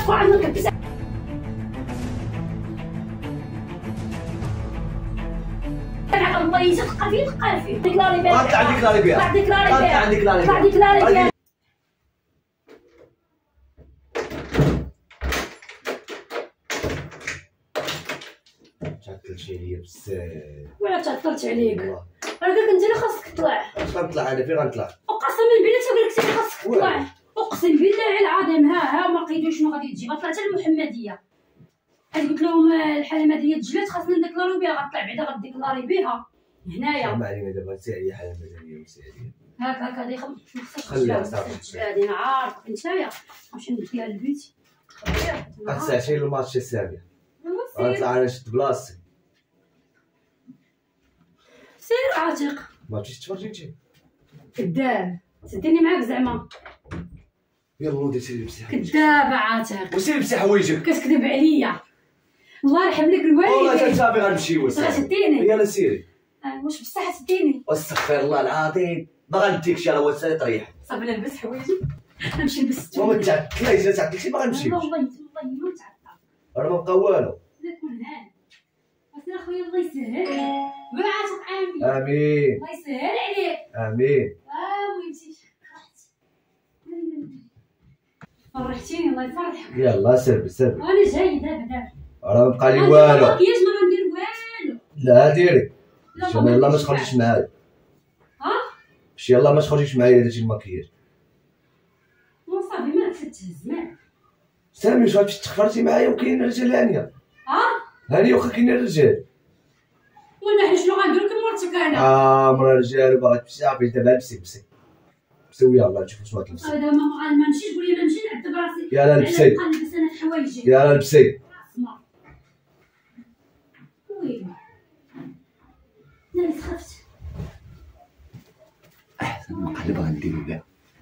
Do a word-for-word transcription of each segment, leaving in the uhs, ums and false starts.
تدخل عندك كبسه. الله يسقى فيه تلقى فيه. ديكلاري بها. طلع ديكلاري بها. طلع ديكلاري بها. طلع ديكلاري بها. طلع ديكلاري بها. تعطلتي عليا بزاف. ولا تعطلت عليك. راه قالك انت اللي خاصك تطلع. اش غنطلع انا فين غنطلع؟ وقسما بالله تقول لك انت خاصك تطلع. اقسم بالله العظيم ها ها ما لقيتوش شنو غادي تجيب. غطلع حتى المحمديه. عاد قلت لهم الحاله المدنيه تجلات خاصنا نديكلاريو بها. غطلع بعدا غديكلاري بها هنايا. ما علينا دابا نسي عليا حاله مدنيه ونسي عليا. هاك هاك هادي خم خليها صافي. هادي انا عارفك نتايا نمشي نديها للبيت. واحد ساعتين الماتش السابع. غنطلع انا نشد بلاصتي. سير عاتق. ما مشيتش تفرجي انت؟ كذاب. سديني معاك زعما. يلا ودي سيري لبسي حوايجك. كذاب عاتق. وسيري لبسي حوايجك. كتكذب عليا. الله يرحم لك الوالدين. والله صافي غنمشي وسيري. غتديني. يلا سيري. اه واش بصح تديني؟ واستغفر الله العظيم ما غنديكش انا وسالي طريح. صافي نلبس حوايجي. نمشي نلبس. وما تعطليش لا تعطليش ما غنمشيوش. والله والله ما تعطل. راه ما بقى والو. لا تكون هان. اصلا خويا الله يسهل. بالعاتق امين. امين. الله يسهل عليك. امين. اه ويمشي فرحتيني الله يفرحك. يلا سير سير. وانا جاي دابا دابا. راه ما بقى لي والو. والو. مكياج ما غندير والو. لا ديري. لا يلا يلا ما تخرجيش معايا. ها؟ مشي يلا ما تخرجيش معايا درتي المكياج. صافي ما تهز مالك. سامي واش غتمشي تخفرتي معايا وكاين رجال هانيه. ها؟ هانيه واخا كاين رجال. وانا حنا شنو غندير لك مرتك انا؟ اه مرا رجال وباغا تمشي صافي دابا لبسي لبسي. لبسي يلا نشوف واش غتلبسي. صافي دابا ما ما نمشيش تقول لي ما نمشي نعذب راسي. يلا لبسي. نبقى نلبس انا في حوايجي. يلا لبسي. اسمع. ويلي. انا خفت. احسن مقلب غنديرو بها.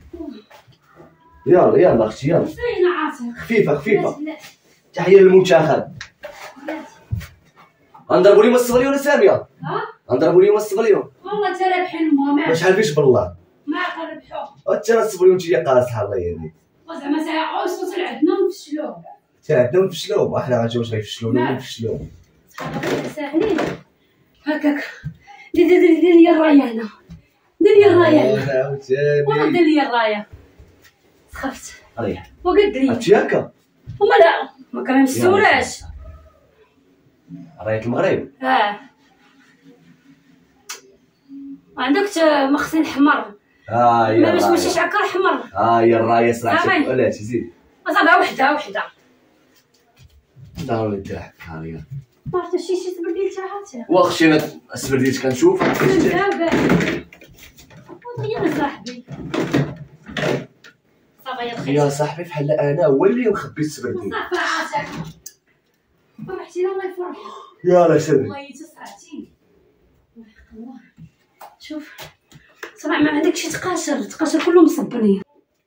يلا يلا اختي يلا. فين عاتق؟ خفيفه خفيفه. بلاتي تحيه للمنتخب. بلاتي. غنضربوا لي الصغليون يا ساميه. ها؟ غنضربوا لي الصغليون. والله انت رابحين ما ما عارفينش بالله. ما كنربحوه. انت راه الصغليون انت قاصحه الله يهديك. وزعما ساعه وصلت لعندنا ونفشلوه. عندنا نفشلوهم وحنا غنجيو واش غيفشلونا ولا نفشلوهم. صحابك ساهلين هكاك. دير دير دير لي الرايه هنا. دير لي الرايه هنا. عاوتاني. والله دير لي الرايه. سخفت. ريح. وقد لي. هادشي هكا. وما لا ما كنمسولاش. رايه المغرب. اه عندك مخزن حمر. ها هي ماشي الرايه. ماشي شعكر حمر. ها هي الرايه صراحه. صافي. علاش زيد. صافي وحده وحده. ضروري دير هكا ريال. ما عرفتش شي شي تبديل تاع عاتق. واخا انا السبرديت كنشوف. دابا يا صاحبي. صافي يا خير. يا صاحبي بحال انا هو اللي مخبي السبرديت. صافي عاتق. فرحتيني الله يفرحك. يلا سير. والله تسعتيني. الله يحق الله. شوف صراحة ما عندك شي تقاشر تقاشر كله مصبني.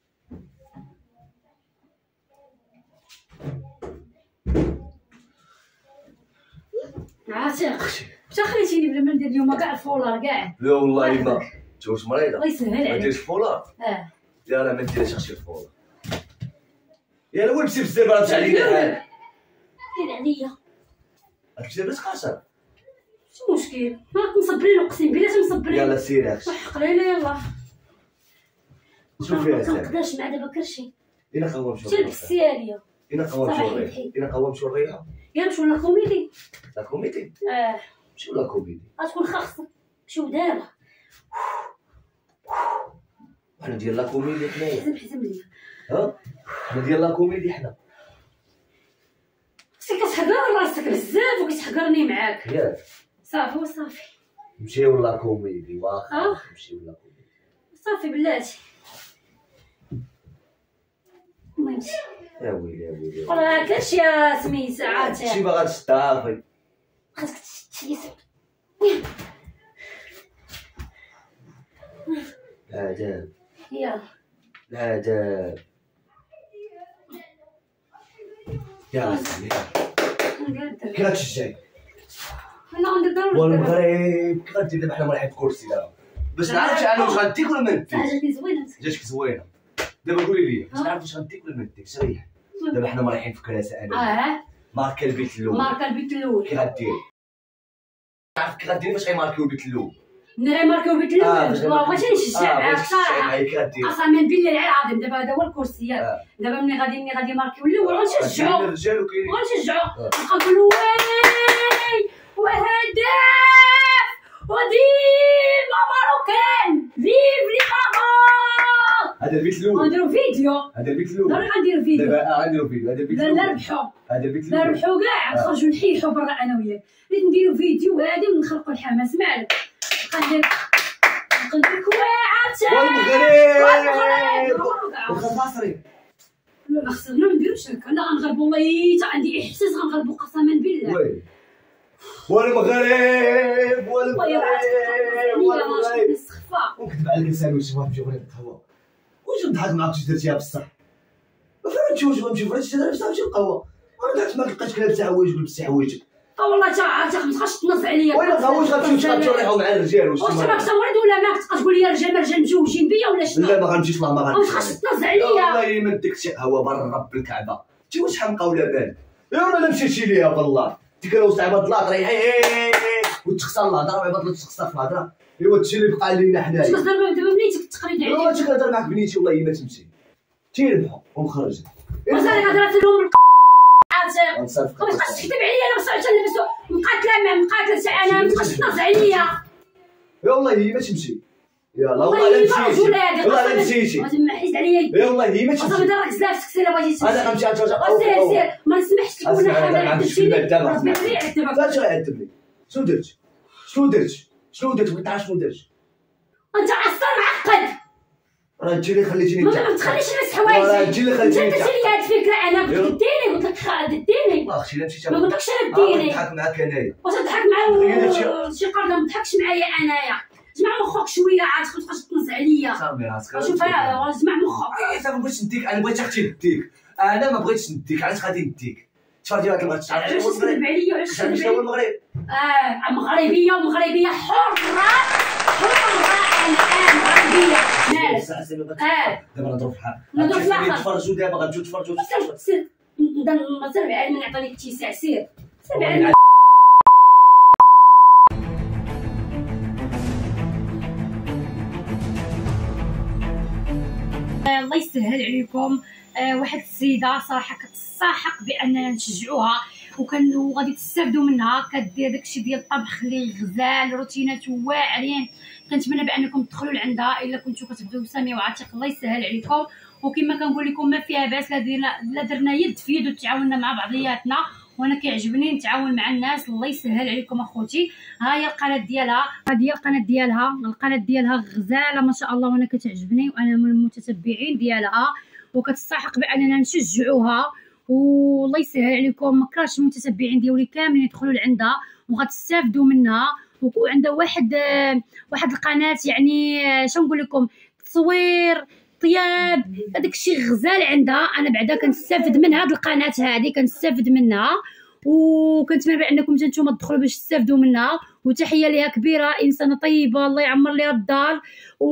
عاتق متى خليتيني بلا ما ندير اليوم كاع الفولار كاع. لا والله ما انت واش مريضه. الله يسهل ما عليك. ديرش فولار. اه يا راه ما ديرش اختي الفولار. يلا وين لبسي بزاف راه مشى علينا الحال. دير عليا. هاك لاباس قاصر. شو مشكل؟ راك مصبرين اقسم بالله مصبرين. يلا سيري اختي. وحق ليلى يلا. شوف فيها ما سامي. نقدرش مع دابا كلشي. انا قوام شو تلبس السياريه. انا قوام صراحة شو الريحه. يحيي. انا قوام شو الريحه. يا نمشيو لا كوميدي. لا كوميدي. اه شو لا كوميدي. غتكون خاصك. شو دابا؟ حنا ديال لا كوميدي حنايا. حزم حزم ليا. ها حنا ديال لا كوميدي حنا. خصك كتحقر راسك بزاف وكتحقرني معاك. ياك صافي وصافي. نمشيو لا كوميدي واخا اه نمشيو لا كوميدي. صافي بلاتي. الله يمشي. يا ويلي يا ويلي. راه كلشي يا سميتو عاتق. شي باغا تستافي. خاصك تشليس. العذاب يلا العذاب. يلا سمي نقدر. كي غتشجعي. انا غندير ضروري. والمغرب كي غدير دابا حنا مريحين في كرسي دابا باش نعرف انا واش غنديك ولا ما نديكش. عجبني زوينه. جاتك زوينه. دابا قولي لي باش نعرف واش غنديك ولا ما نديكش. ريح دابا حنا رايحين في كراسه انا اه ماركه البيت الاول ماركه البيت الاول كي غدير عارف كي غدير فاش غيماركيو البيت الاول نري ماركه البيت الاول والله بغيت نشجع معاك صراحه كي غدير قسما بالله العظيم دابا هذا هو الكرسيات دابا ملي غادي ملي غادي ماركيو الاول غنشجعو الرجال وكاين غنشجعو نبقاو نقولوا واي وهداف وديما ماروكان فيف لي ماما. هذا البيت الاول غنديرو فيديو هذا البيت الاول ضروري غنديرو فيديو دابا غنديرو فيديو هذا البيت لا الاول لا ربحو هذا البيت لا الاول ربحو كاع نخرجو نحيحو برا انا وياك بغيت نديرو فيديو هادي ونخلقو الحماس مالك غندير ندير كواعات والمغرب والخماسري لا ما خصنا ما نديروش هكا انا غنغلب والله حتى عندي احساس غنغلبو قسما بالله وي والمغرب والمغرب والمغرب نستخفى ونكذب عليك لساني واش غنمشي نغرب القهوه واش نضحك معاك واش درتيها بصح ما فهمتش واش غنمشي فريت باش نمشي القهوه انا ضحكت معاك لقيت كلاب تاع حوايج لبستي حوايجك اه والله تا عرفتك ما تبقاش تنص عليا وين القهوه واش غنمشيو غنمشيو نريحو مع الرجال واش واش راك تورد ولا ما تبقى تقول لي رجال ما رجال مزوجين بيا ولا شنو لا ما غنمشيش والله ما ما غنمشيش تبقاش تنص عليا والله ما نديك شي قهوه برا رب الكعبه انت واش حمقى ولا بال يا ولا مشيتي ليها بالله ديك راه وسط عباد الله طريحي وتخسر الهضره وعباد الله تخسر في الهضره ايوا هادشي اللي بقى لينا حنايا باش دابا دابا بنيتك التقليد ايوا عليك هادشي كنهضر معاك بنيتي والله ما تمشي تيربحو ونخرج مازال كتهضر لهم عاتق غنصرف ما تبقاش تكذب عليا انا بصح تلبسو مقاتله مع مقاتله تاع انا ما تبقاش تنص عليا يا والله هي ما تمشي يلا والله والله لا ما مشيتي رجولة هادي والله لا مشيتي ما حيت عليا يا والله هي ما اصلا تمشي دابا راك زلاف سكسي الا بغيتي تمشي انا غنمشي نتوجه سير سير ما نسمحش لك ولا حاجه ما عندكش في البال دابا ربي يعذبك فاش غيعذبني شنو درت شنو درت شنو درت بغيت نعرف شنو درت انت عصر معقد راه انت اللي خليتيني ما ما تخليش نلبس حوايجي راه انت اللي انت خليتيني درتي لي هاد الفكره انا قلت لك ديني قلت لك ديني ما اختي لا مشيتي ما قلتلكش انا اه ديني نضحك معاك انايا واش نضحك معاه شي قرده ما تضحكش معايا انايا جمع مخك شويه عاد ما تبقاش تنص عليا صافي راسك شوف جمع مخك انا ما بغيتش نديك انا بغيت اختي نديك انا ما بغيتش نديك علاش غادي نديك تفرجي واحد المغرب علاش تكذب عليا وعلاش تكذب شنو عليا المغرب اه مغربيه ومغربيه حره حره الان مغربيه مالك اه دابا نضرب في الحال نضرب في الحال. تفرجوا دابا غنمشيو تفرجوا سير سير سير بعد من يعطيني اتساع سير سير بعد الله يسهل عليكم. آه واحد السيده صراحه كتستحق باننا نشجعوها وكان وغادي تستافدوا منها، كدير داكشي ديال الطبخ اللي غزال روتينات واعرين. كنتمنى بانكم تدخلوا لعندها الا كنتو كتبغيو ساميه وعاتق. الله يسهل عليكم، وكما كنقول لكم ما فيها باس لا درنا لا درنا يد في يد وتعاوننا مع بعضياتنا، وانا كيعجبني نتعاون مع الناس. الله يسهل عليكم اخوتي. ها هي القناه ديالها، هذه هي القناه ديالها القناه ديالها غزاله ما شاء الله، وانا كتعجبني وانا من المتتبعين ديالها وكتستحق باننا نشجعوها. والله يسهل عليكم، ما كرهش المتتبعين ديالي كاملين يدخلوا لعندها وغتستافدوا منها. وعندها واحد واحد القناه يعني شنو نقول لكم، تصوير طياب هذاك الشيء غزال عندها. انا بعدا كنستافد من هذه القناه هذه كنستافد منها، وكنتمنى بانكم نتوما تدخلوا باش تستافدوا منها. وتحيه ليها كبيره، انسانه طيبه الله يعمر ليها الدار.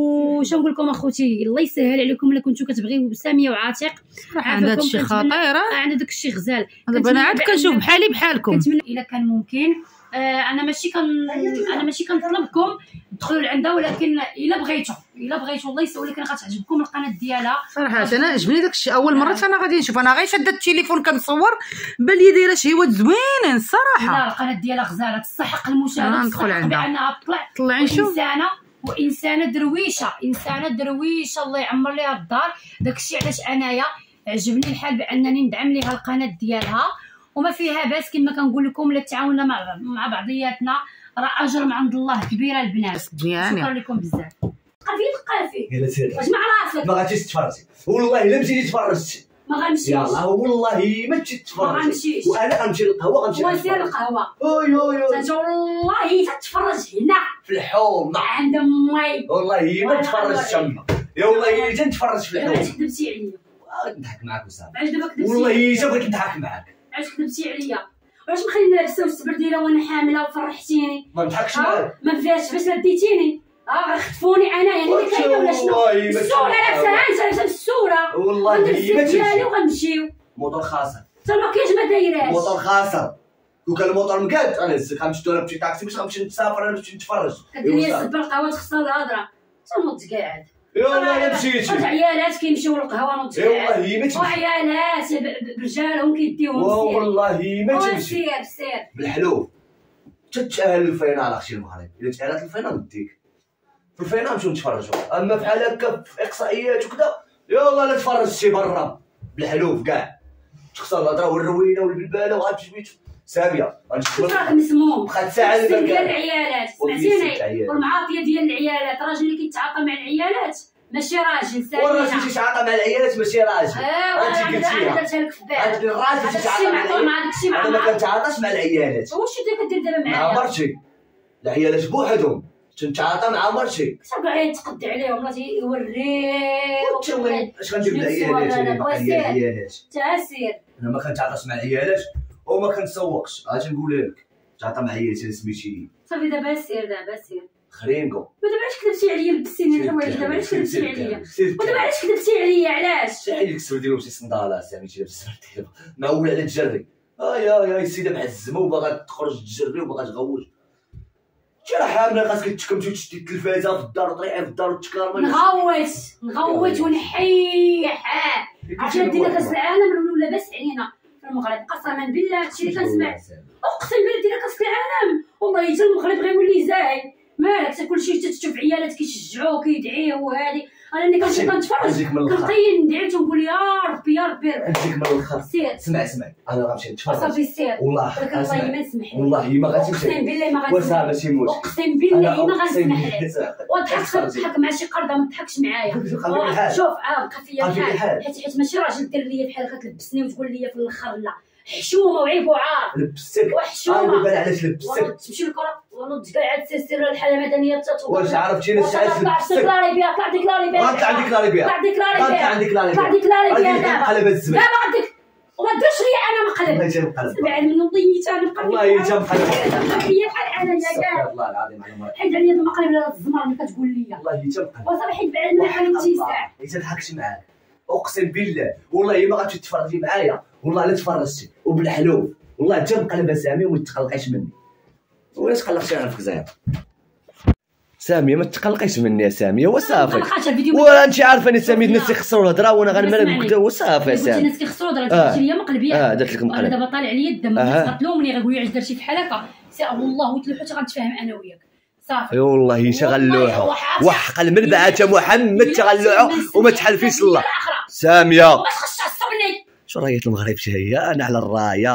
وش نقول لكم اخوتي، الله يسهل عليكم الا كنتو كتبغيو ساميه وعاتق. عندها داكشي خطيره، عندها داكشي غزال. دابا انا عاد كنشوف بحالي بحالكم. كنتمنى الا كان ممكن آه انا ماشي كن انا ماشي كنطلبكم تدخلوا لعندها، ولكن الا بغيتوا الا بغيتوا الله يسهل، ولكن غتعجبكم القناه ديالها صراحه. انا عجبني داكشي اول مره انا غادي نشوف، انا غير شاده التليفون كنصور بان لي دايره شهوات زوينين الصراحه. لا القناه ديالها غزاله تستحق المشاهده، ندخل عندها بانها تطلع طلعي نشوف. انسانه وانسانه درويشه انسانه درويشه الله يعمر ليها الدار. داكشي علاش انايا عجبني الحال بانني ندعم ليها القناه ديالها، وما فيها باس كما كنقول لكم الا تعاوننا مع مع بعضياتنا راه اجر من عند الله كبيره البنات. شكرا لكم بزاف. قافي قافي يلا سير واجمع راسك، ما غاديش تفرجي والله الا مشيتي تفرجتي ما غنمشيش يلاه والله ما تمشي ما تفرجي غنمشيش. وانا غنمشي للقهوه غنمشي وسير القهوه اوي اوي اوي انت والله تتفرج هنا في الحومه عند امي والله ما تفرج تما يا والله الا تنتفرج في علاش الحومه. كذبتي عليا؟ نضحك معاك وصافي. علاش دابا كذبتي؟ والله حتى بغيت نضحك معاك. علاش كذبتي عليا؟ علاش مخليني لابسه والسبرديله وانا حامله وفرحتيني؟ ما نضحكش ها؟ معاك. ما فيهاش باش نديتيني اه غيخطفوني انا يعني اللي كاينه ولا شنو؟ والله ما الصوره لابسه انت لابسه بالصوره والله غندير ما الزيت ديالي تمشي وغنمشيو الموتور خاسر حتى المكياج ما دايراش الموتور خاسر لو كان الموتور مقاد غنهزك غنمشي انا بشي طاكسي باش غنمشي نسافر انا باش نتفرج كدير لي الزبال القهوه تخسر الهضره تنوض قاعد يلاه الا مشيتي عيالات كيمشيو للقهوه نوض اي والله ما تمشي وعيالات برجالهم كيديوهم سير والله ما تمشي سير سير بالحلو تتشاهل الفينال اختي المغرب الا تشاهلت الفينال نديك في الفينال نمشيو نتفرجوا اما بحال هكا في اقصائيات وكذا يلاه لا تفرجتي برا بالحلو كاع تخسر الهضره والروينه والبلباله وغتمشي بيت ساميه غنشوف راك مسموم بقات ساعه ديال ديال العيالات سمعتيني والمعاطيه ديال العيالات الراجل اللي كيتعاطى مع العيالات ماشي راجل سالينا والراجل تيتعاطى مع العيالات ماشي راجل اه انت قلتيها درتها لك في بالك انت الراجل تيتعاطى مع العيالات انا ما كنتعاطاش مع العيالات واش انت كدير دابا مع معايا مرتي العيالات بوحدهم تنتعاطى مع مرتي صافي يتقد عليهم لا تيوريو اش غندير بالعيالات انا باقي ليا العيالات تاسير انا ما كنتعاطاش مع العيالات وما كنسوقش اجي نقول لك تعاطى مع عيالاتي سميتي صافي دابا سير دابا سير خرينكو ودابا علاش كذبتي عليا لبستيني الحوايج دابا علاش كذبتي عليا ودابا علاش كذبتي عليا علاش شحال ديك السر ديالو شي صنداله سميتي لابس السر ديالو معول على تجري اه يا يا السيده معزمه وباغا تخرج تجري وباغا تغوج شي راه حامله خاصك تكمتي وتشدي التلفازه في الدار وطريحي في الدار وتكرمل نغوت نغوت ونحيح عرفتي دينا كاس العالم ولا لاباس علينا في المغرب قسما بالله هادشي اللي كنسمع اقسم بالله دينا كاس العالم والله حتى المغرب غيولي زاهي مالك حتى كلشي تشوف عيالات كيشجعوه كيدعيو وهادي انا اللي كنمشي كنتفرج كنقيم ندعي تنقول يا ربي يا ربي نجيك من الاخر سير سمع سمع انا غنمشي نتفرج صافي سير والله ولكن الله ما نسمح لك والله ما غتمشي اقسم بالله ما غنسمح وصافي ماشي موت اقسم بالله ما غنسمح لك وضحك تضحك مع شي قرده ما تضحكش معايا شوف اه بقى فيا الحال حيت حيت ماشي راجل دير ليا بحال هكا تلبسني وتقول لي في الاخر لا حشومه وعيب وعار لبستك وحشومه انا علاش لبستك تمشي للكره ونوض قاعد تسير الحاله المدنيه تتوقع واش عرفتيني ساعات لبستك ديكلاري بها طلع ديكلاري بها طلع ديكلاري بها طلع ديكلاري بها طلع ديكلاري بها طلع ديكلاري بها دابا قلب الزبل دابا غاديك وما ديرش ليا انا مقلب والله حتى مقلب بعد من ضيت انا مقلب والله حتى مقلب هي بحال انا يا كاع والله العظيم على مرة حيد عليا المقلب ولا الزمر اللي كتقول لي والله حتى مقلب وصافي حيد بعد ما كان تيساع ما تضحكش معاك اقسم بالله والله ما غادي تتفرجي معايا والله لا تفرجتي وبالحلوف والله حتى مقلب سامي وما تقلقيش مني وعلاش قلقتي انا في الجزائر ساميه ما تقلقيش مني يا ساميه وصافي ولا انت عارفه اني ساميه الناس يخسروا الهضره وانا غنمرق كذا وصافي يا سامي الناس كيخسروا الهضره قلت لي مقلبيه اه درت لك مقلب دابا طالع عليا الدم غتلومني غيقول لي علاش درتي بحال هكا سي والله وتلوحو حتى غنتفاهم انا وياك صافي اي والله شغلوحو وحق المربعه تا محمد تغلوحو وما تحلفيش الله ساميه ما تخش تعصبني شو رايه المغرب هي انا على الرايه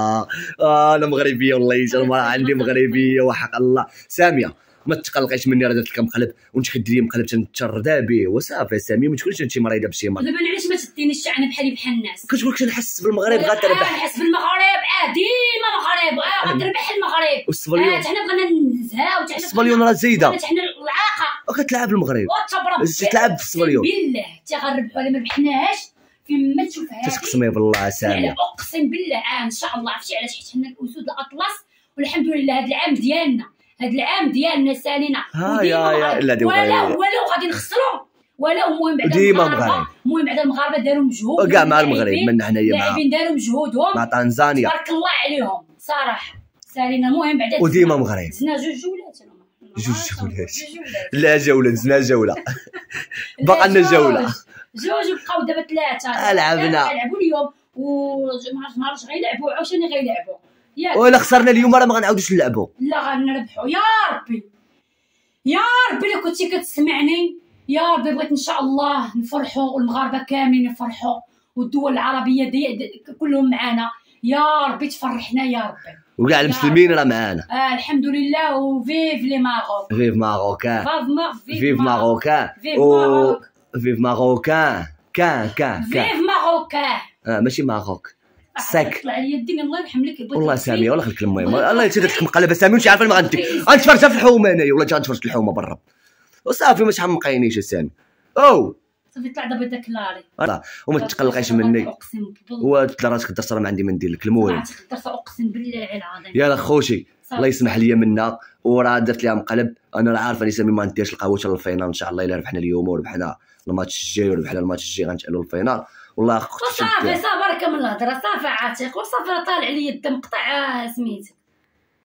آه انا مغربيه والله يجرم عندي مغربيه وحق الله ساميه ما تقلقيش مني راه درت لك مقلب وانت كديري لي مقلب تنتردا به وصافي ساميه ما تقوليش انت مريضه بشي مرض دابا علاش ما تدينيش انا بحالي بحال الناس كتقول لك نحس بالمغرب غتربح نحس بالمغرب اه ديما مغرب اه غتربح المغرب والصبليون اه حنا بغينا نزهاو حنا الصبليون راه زايده حنا العاقه وكتلعب المغرب وتبرك تلعب في الصبليون بالله حتى غنربحوا ولا ما ربحناش فين ما تشوفها تقسمي بالله ساميه اقسم بالله اه ان شاء الله عرفتي علاش حيت حنا الاسود الاطلس والحمد لله هذا العام ديالنا هذا العام ديالنا سالينا ها يا يا لا دي ولا ولو غادي نخسروا ولا المهم بعدا ديما مغرب المهم بعدا المغاربه داروا مجهود كاع مع المغرب من حنايا معاهم اللاعبين داروا مجهودهم مع تنزانيا تبارك الله عليهم صراحه سالينا المهم بعدا وديما مغرب زنا جوج جولات جوج جولات لا جوله زنا جوله باقا لنا جوله جوج بقاو دابا ثلاثه لعبنا لعبوا اليوم وما عرفتش غيلعبوا عاوتاني غيلعبوا ولا خسرنا اليوم راه ما غنعاودوش نلعبوا لا غنربحوا يا ربي يا ربي لو كنتي كتسمعني يا ربي بغيت ان شاء الله نفرحوا والمغاربه كاملين يفرحوا والدول العربيه دي دي كلهم معانا يا ربي تفرحنا يا ربي وكاع المسلمين راه معانا اه الحمد لله وفيف لي ماروك فيف ماروكان فيف ماروكان فيف ماروك فيف ماروكان كان كان فيف ماروكان اه ماشي ماروك ساك طلع لي الدين الله يرحم لك والله ساميه والله خليك المهم الله يتدرك لك مقلبه ساميه وانت عارفه ما غنديك غنتفرج في الحومه انايا والله غنتفرج في الحومه برا وصافي ما تحمقينيش يا سامي او صافي طلع دابا داكلاري اه وما تقلقيش مني وتدرات تقدر تصرا ما عندي ما ندير لك المهم تقدر اقسم بالله العظيم يلا خوشي الله يسمح لي منا وراه درت ليها مقلب انا راه عارفه اني سامي ما نديرش القهوه حتى للفينال ان شاء الله الا ربحنا اليوم وربحنا الماتش الجاي وربحنا الماتش الجاي غنتأهلوا للفينال والله اختي صافي صافي بركه من الهضره صافي عاتق وصافي طالع لي الدم قطع سميتك